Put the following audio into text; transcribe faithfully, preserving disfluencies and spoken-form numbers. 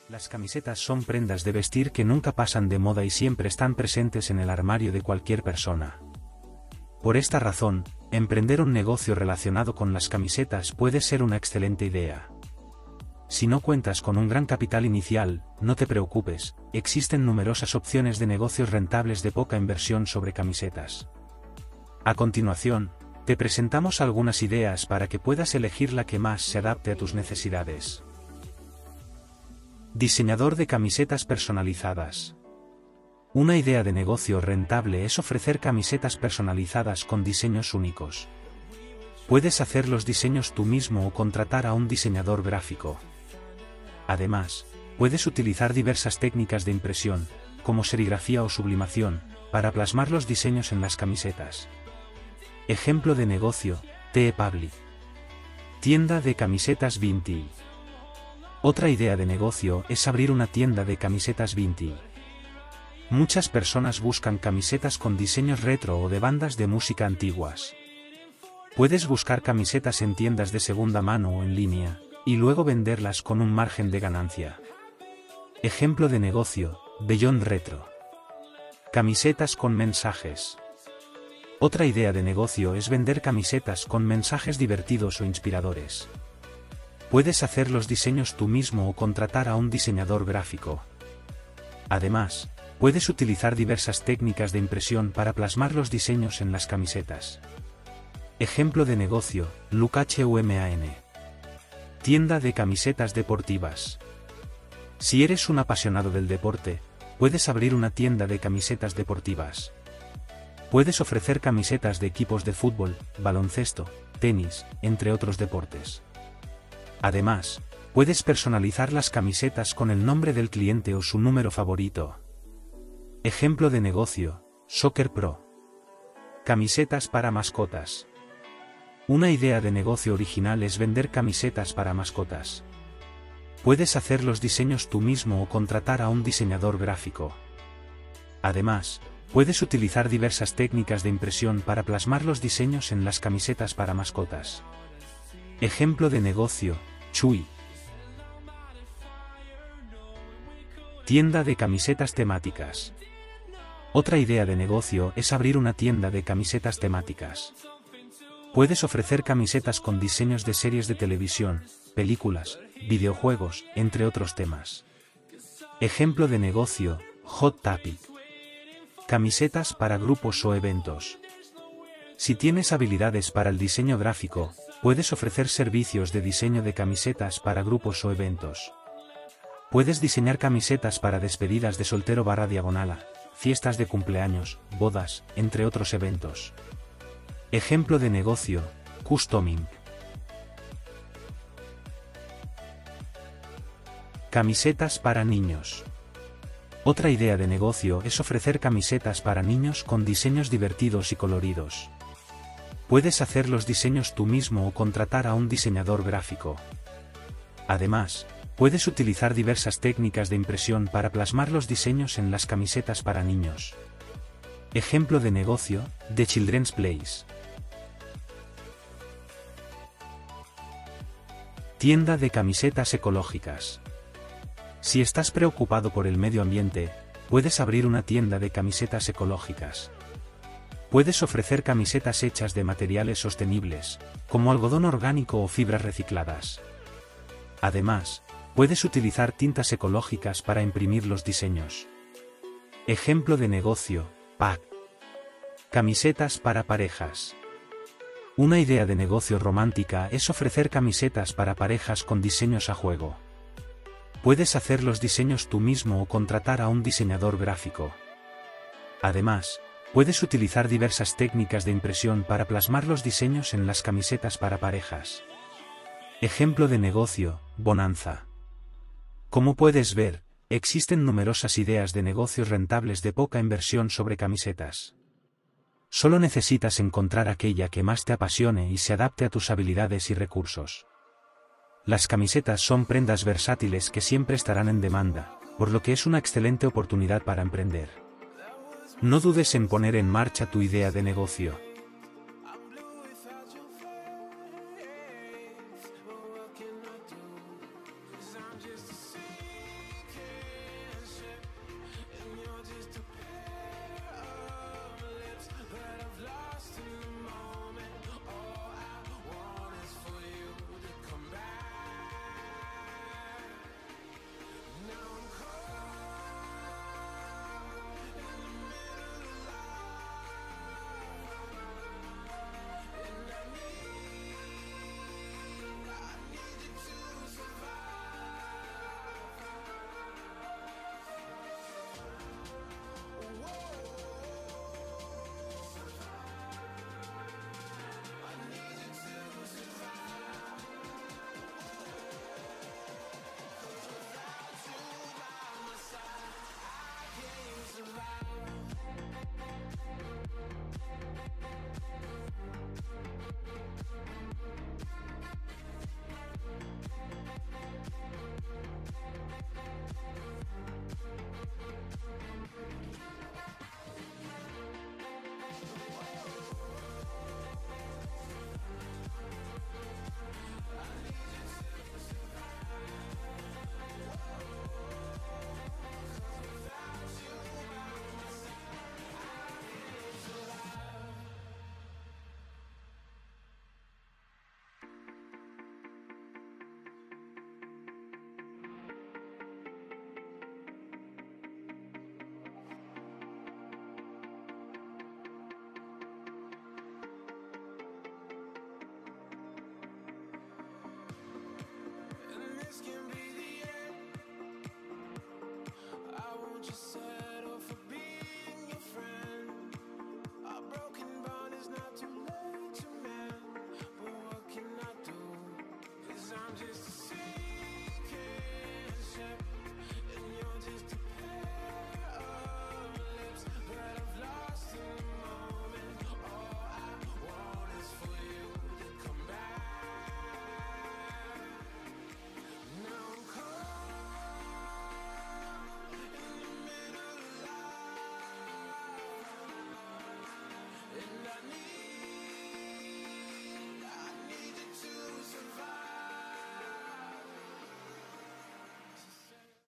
Las camisetas son prendas de vestir que nunca pasan de moda y siempre están presentes en el armario de cualquier persona. Por esta razón, emprender un negocio relacionado con las camisetas puede ser una excelente idea. Si no cuentas con un gran capital inicial, no te preocupes, existen numerosas opciones de negocios rentables de poca inversión sobre camisetas. A continuación, te presentamos algunas ideas para que puedas elegir la que más se adapte a tus necesidades. Diseñador de camisetas personalizadas. Una idea de negocio rentable es ofrecer camisetas personalizadas con diseños únicos. Puedes hacer los diseños tú mismo o contratar a un diseñador gráfico. Además, puedes utilizar diversas técnicas de impresión, como serigrafía o sublimación, para plasmar los diseños en las camisetas. Ejemplo de negocio, TeePublic. Tienda de camisetas vintage. Otra idea de negocio es abrir una tienda de camisetas vintage. Muchas personas buscan camisetas con diseños retro o de bandas de música antiguas. Puedes buscar camisetas en tiendas de segunda mano o en línea, y luego venderlas con un margen de ganancia. Ejemplo de negocio, Beyond Retro. Camisetas con mensajes. Otra idea de negocio es vender camisetas con mensajes divertidos o inspiradores. Puedes hacer los diseños tú mismo o contratar a un diseñador gráfico. Además, puedes utilizar diversas técnicas de impresión para plasmar los diseños en las camisetas. Ejemplo de negocio, LucasHuman. Tienda de camisetas deportivas. Si eres un apasionado del deporte, puedes abrir una tienda de camisetas deportivas. Puedes ofrecer camisetas de equipos de fútbol, baloncesto, tenis, entre otros deportes. Además, puedes personalizar las camisetas con el nombre del cliente o su número favorito. Ejemplo de negocio, Soccer Pro. Camisetas para mascotas. Una idea de negocio original es vender camisetas para mascotas. Puedes hacer los diseños tú mismo o contratar a un diseñador gráfico. Además, puedes utilizar diversas técnicas de impresión para plasmar los diseños en las camisetas para mascotas. Ejemplo de negocio, Chewy. Tienda de camisetas temáticas. Otra idea de negocio es abrir una tienda de camisetas temáticas. Puedes ofrecer camisetas con diseños de series de televisión, películas, videojuegos, entre otros temas. Ejemplo de negocio, Hot Topic. Camisetas para grupos o eventos. Si tienes habilidades para el diseño gráfico, puedes ofrecer servicios de diseño de camisetas para grupos o eventos. Puedes diseñar camisetas para despedidas de soltero barra diagonala, fiestas de cumpleaños, bodas, entre otros eventos. Ejemplo de negocio, Customing. Camisetas para niños. Otra idea de negocio es ofrecer camisetas para niños con diseños divertidos y coloridos. Puedes hacer los diseños tú mismo o contratar a un diseñador gráfico. Además, puedes utilizar diversas técnicas de impresión para plasmar los diseños en las camisetas para niños. Ejemplo de negocio, The Children's Place. Tienda de camisetas ecológicas. Si estás preocupado por el medio ambiente, puedes abrir una tienda de camisetas ecológicas. Puedes ofrecer camisetas hechas de materiales sostenibles, como algodón orgánico o fibras recicladas. Además, puedes utilizar tintas ecológicas para imprimir los diseños. Ejemplo de negocio, Pack. Camisetas para parejas. Una idea de negocio romántica es ofrecer camisetas para parejas con diseños a juego. Puedes hacer los diseños tú mismo o contratar a un diseñador gráfico. Además, puedes utilizar diversas técnicas de impresión para plasmar los diseños en las camisetas para parejas. Ejemplo de negocio, Bonanza. Como puedes ver, existen numerosas ideas de negocios rentables de poca inversión sobre camisetas. Solo necesitas encontrar aquella que más te apasione y se adapte a tus habilidades y recursos. Las camisetas son prendas versátiles que siempre estarán en demanda, por lo que es una excelente oportunidad para emprender. No dudes en poner en marcha tu idea de negocio. can be the end. I won't just settle for being your friend. Our broken bond is not too late to mend. But what can I do? 'Cause I'm just a sinking ship, and you're just a